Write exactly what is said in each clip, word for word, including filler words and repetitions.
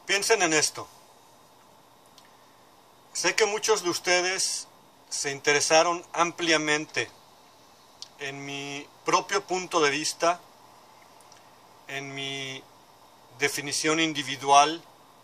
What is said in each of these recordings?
Piensen en esto. Sé que muchos de ustedes se interesaron ampliamente en mi propio punto de vista, en mi definición individual,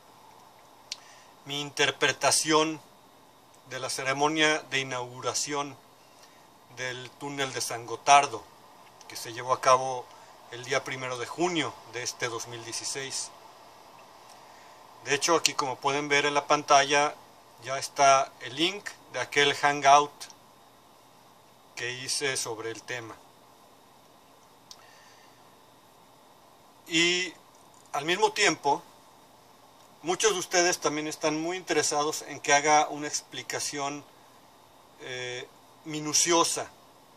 mi interpretación de la ceremonia de inauguración del túnel de San Gotardo, que se llevó a cabo el día primero de junio de este dos mil dieciséis. De hecho, aquí, como pueden ver en la pantalla, ya está el link de aquel hangout que hice sobre el tema. Y al mismo tiempo, muchos de ustedes también están muy interesados en que haga una explicación eh, minuciosa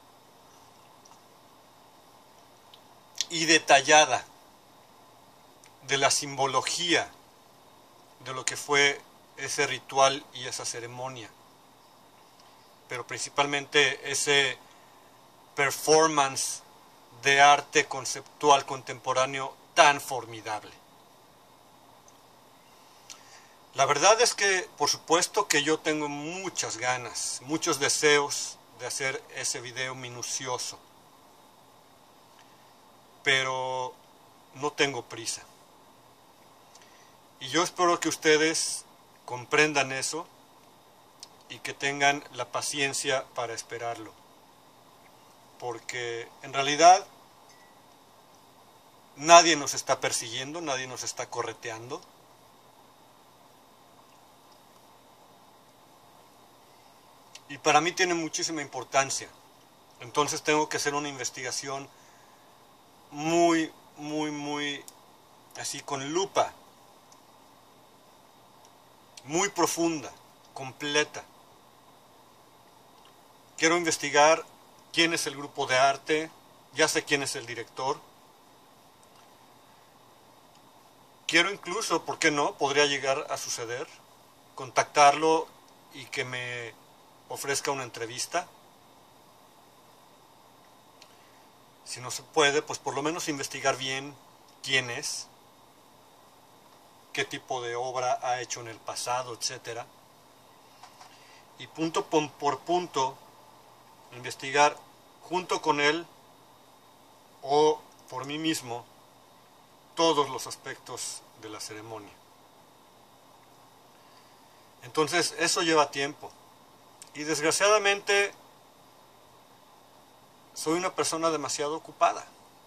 y detallada de la simbología de lo que fue ese ritual y esa ceremonia, pero principalmente ese performance de arte conceptual contemporáneo tan formidable. La verdad es que, por supuesto que yo tengo muchas ganas, muchos deseos de hacer ese video minucioso, pero no tengo prisa. Y yo espero que ustedes comprendan eso y que tengan la paciencia para esperarlo. Porque en realidad nadie nos está persiguiendo, nadie nos está correteando. Y para mí tiene muchísima importancia. Entonces tengo que hacer una investigación muy, muy, muy así con lupa. Muy profunda, completa. Quiero investigar quién es el grupo de arte, ya sé quién es el director. Quiero incluso, ¿por qué no? Podría llegar a suceder, contactarlo y que me ofrezca una entrevista. Si no se puede, pues por lo menos investigar bien quién es, qué tipo de obra ha hecho en el pasado, etcétera. Y punto por punto, investigar junto con él o por mí mismo todos los aspectos de la ceremonia. Entonces, eso lleva tiempo. Y desgraciadamente, soy una persona demasiado ocupada.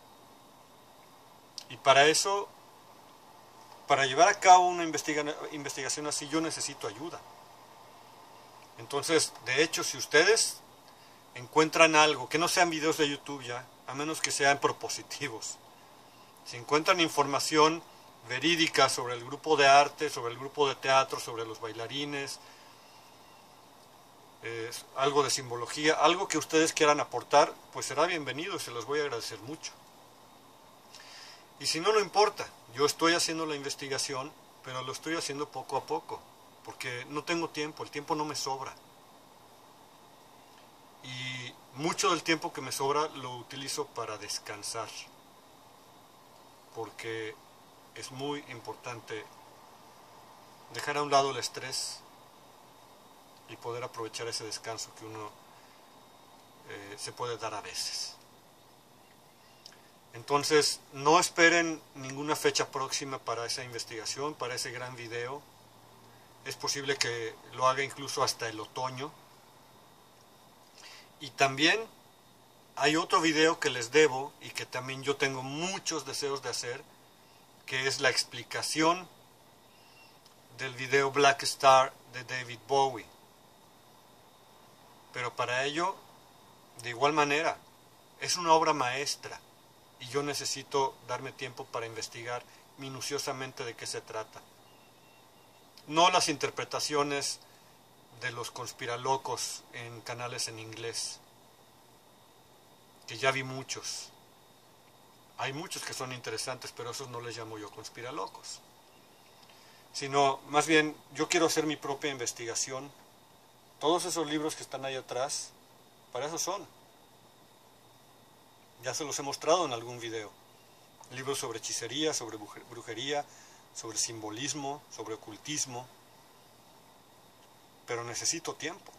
Y para eso, para llevar a cabo una investiga- investigación así, yo necesito ayuda. Entonces, de hecho, si ustedes encuentran algo, que no sean videos de YouTube ya, a menos que sean propositivos, si encuentran información verídica sobre el grupo de arte, sobre el grupo de teatro, sobre los bailarines, eh, algo de simbología, algo que ustedes quieran aportar, pues será bienvenido y se los voy a agradecer mucho. Y si no, no importa, yo estoy haciendo la investigación, pero lo estoy haciendo poco a poco, porque no tengo tiempo, el tiempo no me sobra. Y mucho del tiempo que me sobra lo utilizo para descansar, porque es muy importante dejar a un lado el estrés y poder aprovechar ese descanso que uno eh, se puede dar a veces. Entonces, no esperen ninguna fecha próxima para esa investigación, para ese gran video. Es posible que lo haga incluso hasta el otoño. Y también hay otro video que les debo y que también yo tengo muchos deseos de hacer, que es la explicación del video Black Star de David Bowie. Pero para ello, de igual manera, es una obra maestra y yo necesito darme tiempo para investigar minuciosamente de qué se trata. No las interpretaciones de los conspiralocos en canales en inglés, que ya vi muchos. Hay muchos que son interesantes, pero esos no les llamo yo conspiralocos. Sino, más bien, yo quiero hacer mi propia investigación. Todos esos libros que están ahí atrás, para eso son. Ya se los he mostrado en algún video. Libros sobre hechicería, sobre brujería, sobre simbolismo, sobre ocultismo, pero necesito tiempo.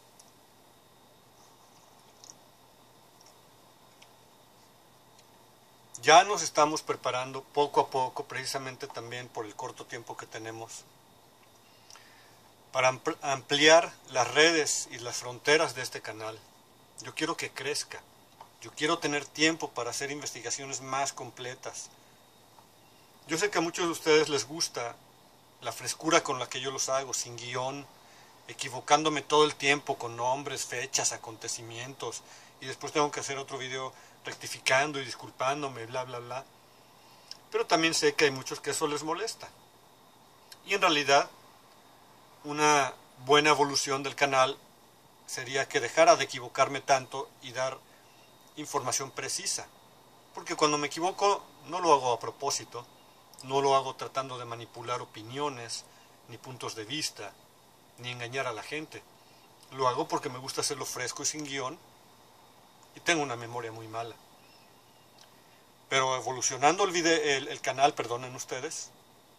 Ya nos estamos preparando poco a poco, precisamente también por el corto tiempo que tenemos, para ampliar las redes y las fronteras de este canal. Yo quiero que crezca. Yo quiero tener tiempo para hacer investigaciones más completas. Yo sé que a muchos de ustedes les gusta la frescura con la que yo los hago, sin guión, equivocándome todo el tiempo con nombres, fechas, acontecimientos, y después tengo que hacer otro video rectificando y disculpándome, bla, bla, bla. Pero también sé que hay muchos que eso les molesta. Y en realidad, una buena evolución del canal sería que dejara de equivocarme tanto y dar información precisa. Porque cuando me equivoco, no lo hago a propósito, no lo hago tratando de manipular opiniones, ni puntos de vista, ni engañar a la gente. Lo hago porque me gusta hacerlo fresco y sin guión, y tengo una memoria muy mala. Pero evolucionando el, video, el, el canal, perdonen ustedes,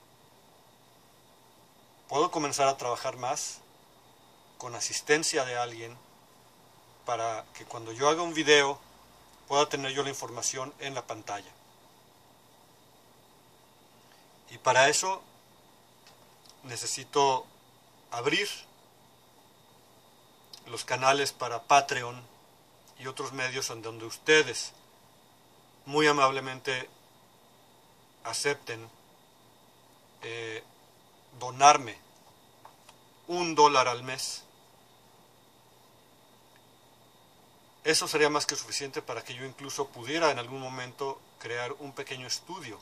puedo comenzar a trabajar más con asistencia de alguien para que cuando yo haga un video pueda tener yo la información en la pantalla. Y para eso necesito abrir los canales para Patreon y otros medios en donde ustedes muy amablemente acepten eh, donarme un dólar al mes. Eso sería más que suficiente para que yo incluso pudiera en algún momento crear un pequeño estudio.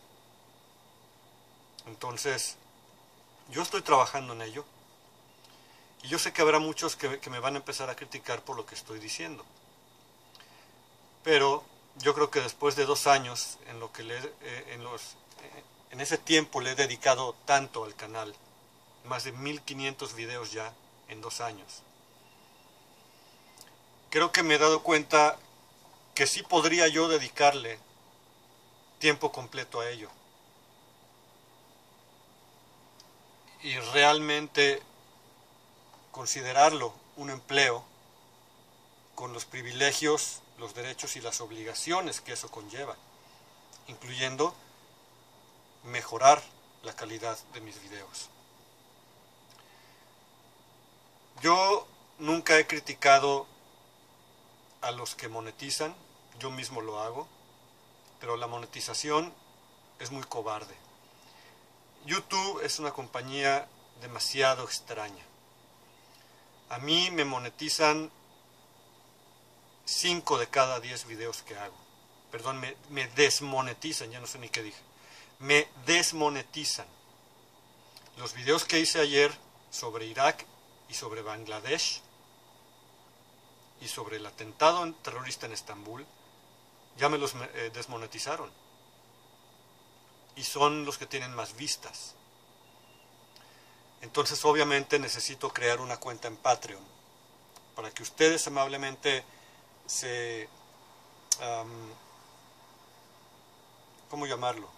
Entonces, yo estoy trabajando en ello. Y yo sé que habrá muchos que, que me van a empezar a criticar por lo que estoy diciendo. Pero yo creo que después de dos años, en, lo que le, eh, en, los, eh, en ese tiempo le he dedicado tanto al canal, más de mil quinientos videos ya en dos años. Creo que me he dado cuenta que sí podría yo dedicarle tiempo completo a ello. Y realmente considerarlo un empleo con los privilegios, los derechos y las obligaciones que eso conlleva, incluyendo mejorar la calidad de mis videos. Yo nunca he criticado a los que monetizan, yo mismo lo hago, pero la monetización es muy cobarde. YouTube es una compañía demasiado extraña. A mí me monetizan cinco de cada diez videos que hago. Perdón, me, me desmonetizan, ya no sé ni qué dije. Me desmonetizan. Los videos que hice ayer sobre Irak y sobre Bangladesh y sobre el atentado terrorista en Estambul, ya me los eh, desmonetizaron. Y son los que tienen más vistas. Entonces obviamente necesito crear una cuenta en Patreon para que ustedes amablemente se... Um, ¿cómo llamarlo?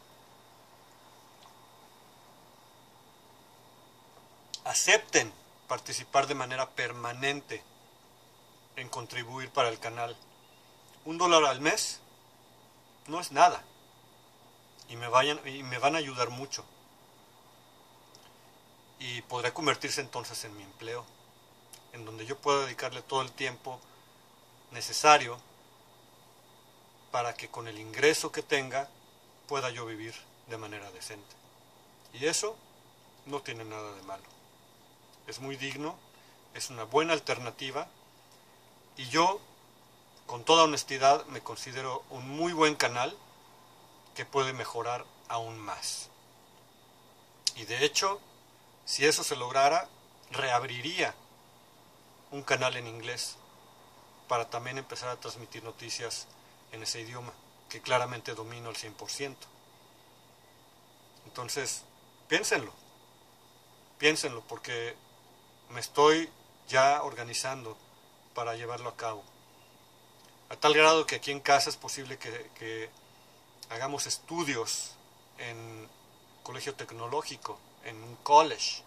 Acepten participar de manera permanente en contribuir para el canal. Un dólar al mes no es nada. Y me, vayan, y me van a ayudar mucho. Y podrá convertirse entonces en mi empleo, en donde yo pueda dedicarle todo el tiempo necesario para que con el ingreso que tenga pueda yo vivir de manera decente. Y eso no tiene nada de malo. Es muy digno, es una buena alternativa y yo, con toda honestidad, me considero un muy buen canal que puede mejorar aún más. Y de hecho, si eso se lograra, reabriría un canal en inglés para también empezar a transmitir noticias en ese idioma, que claramente domino al cien por ciento. Entonces, piénsenlo, piénsenlo, porque me estoy ya organizando para llevarlo a cabo. A tal grado que aquí en casa es posible que, que hagamos estudios en colegio tecnológico, en un college,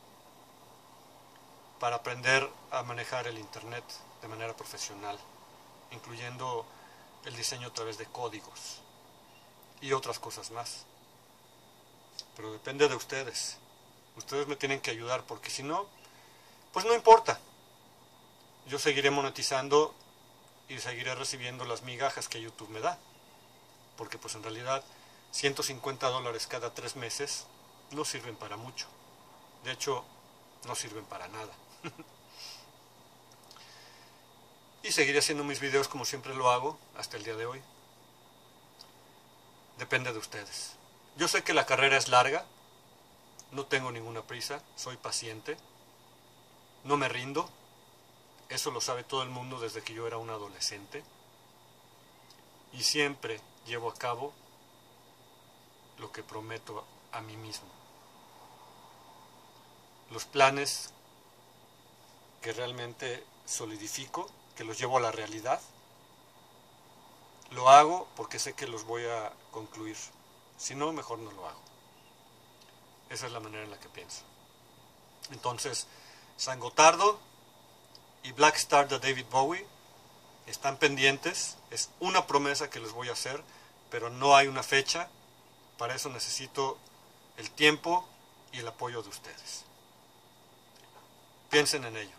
para aprender a manejar el internet de manera profesional, incluyendo el diseño a través de códigos y otras cosas más. Pero depende de ustedes. Ustedes me tienen que ayudar, porque si no, pues no importa. Yo seguiré monetizando y seguiré recibiendo las migajas que YouTube me da. Porque pues en realidad ciento cincuenta dólares cada tres meses no sirven para mucho. De hecho, no sirven para nada. Y seguiré haciendo mis videos como siempre lo hago hasta el día de hoy. Depende de ustedes. Yo sé que la carrera es larga, no tengo ninguna prisa, soy paciente, no me rindo, eso lo sabe todo el mundo desde que yo era un adolescente, y siempre llevo a cabo lo que prometo a mí mismo. Los planes que realmente solidifico, que los llevo a la realidad, lo hago porque sé que los voy a concluir. Si no, mejor no lo hago. Esa es la manera en la que pienso. Entonces, San Gotardo y Black Star de David Bowie están pendientes. Es una promesa que les voy a hacer, pero no hay una fecha. Para eso necesito el tiempo y el apoyo de ustedes. Piensen en ello.